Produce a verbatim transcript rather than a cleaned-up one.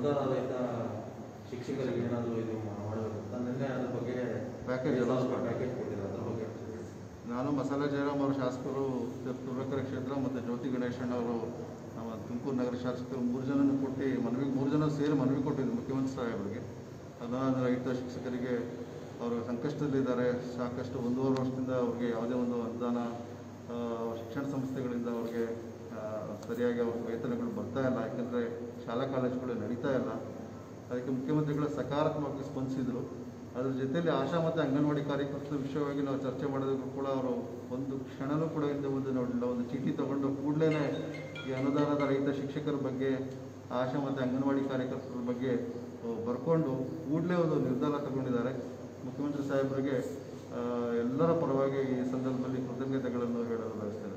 ಅನುದಾನ ರಹಿತ ಶಿಕ್ಷಕರಿಗೆ ಏನಾದರೂ ಇದು ಮಾಡಬೇಕು ನಿನ್ನೆ ಅದ್ರ ಬಗ್ಗೆ ಪ್ಯಾಕೇಜ್ ಪ್ಯಾಕೇಜ್ ಕೊಟ್ಟಿದ್ದಾರೆ ಅದ್ರ ಬಗ್ಗೆ ನಾನು ಮಸಾಲೆ ಜಯರಾಮ್ ಅವರು ಶಾಸಕರು ತುರುವೇಕೆರೆ ಕ್ಷೇತ್ರ ಮತ್ತು ಜ್ಯೋತಿ ಗಣೇಶಣ್ಣ ಅವರು ನಮ್ಮ ತುಮಕೂರು ನಗರ ಶಾಸಕರು ಮೂರು ಜನನೂ ಕೊಟ್ಟು ಮನವಿ ಮೂರು ಜನ ಸೇರಿ ಮನವಿ ಕೊಟ್ಟಿದ್ದು ಮುಖ್ಯಮಂತ್ರಿ ಸಾಹೇಬರಿಗೆ ಅನುದಾನ ರಹಿತ ಶಿಕ್ಷಕರಿಗೆ ಅವರು ಸಂಕಷ್ಟದಲ್ಲಿದ್ದಾರೆ. ಸಾಕಷ್ಟು ಒಂದೂವರೆ ವರ್ಷದಿಂದ ಅವ್ರಿಗೆ ಯಾವುದೇ ಒಂದು ಅನುದಾನ ಶಿಕ್ಷಣ ಸಂಸ್ಥೆಗಳಿಂದ ಅವ್ರಿಗೆ ಸರಿಯಾಗಿ ಅವ್ರಿಗೆ ವೇತನಗಳು ಬರ್ತಾ ಇಲ್ಲ, ಯಾಕಂದರೆ ಶಾಲಾ ಕಾಲೇಜುಗಳು ನಡೀತಾ ಇಲ್ಲ. ಅದಕ್ಕೆ ಮುಖ್ಯಮಂತ್ರಿಗಳು ಸಕಾರಾತ್ಮಕವಾಗಿ ಸ್ಪಂದಿಸಿದರು. ಅದ್ರ ಜೊತೆಯಲ್ಲಿ ಆಶಾ ಮತ್ತು ಅಂಗನವಾಡಿ ಕಾರ್ಯಕರ್ತರ ವಿಷಯವಾಗಿ ನಾವು ಚರ್ಚೆ ಮಾಡೋದಕ್ಕೂ ಕೂಡ ಅವರು ಒಂದು ಕ್ಷಣನೂ ಕೂಡ ಹಿಂದೆ ಮುಂದೆ ನೋಡಲಿಲ್ಲ. ಒಂದು ಚೀಟಿ ತಗೊಂಡು ಕೂಡಲೇ ಈ ಅನುದಾನದ ರಹಿತ ಶಿಕ್ಷಕರ ಬಗ್ಗೆ, ಆಶಾ ಮತ್ತು ಅಂಗನವಾಡಿ ಕಾರ್ಯಕರ್ತರ ಬಗ್ಗೆ ಬರ್ಕೊಂಡು ಕೂಡಲೇ ಒಂದು ನಿರ್ಧಾರ ತಗೊಂಡಿದ್ದಾರೆ. ಮುಖ್ಯಮಂತ್ರಿ ಸಾಹೇಬರಿಗೆ ಎಲ್ಲರ ಪರವಾಗಿ ಈ ಸಂದರ್ಭದಲ್ಲಿ ಕೃತಜ್ಞತೆಗಳನ್ನು ಹೇಳಲು ಬಯಸ್ತೇನೆ.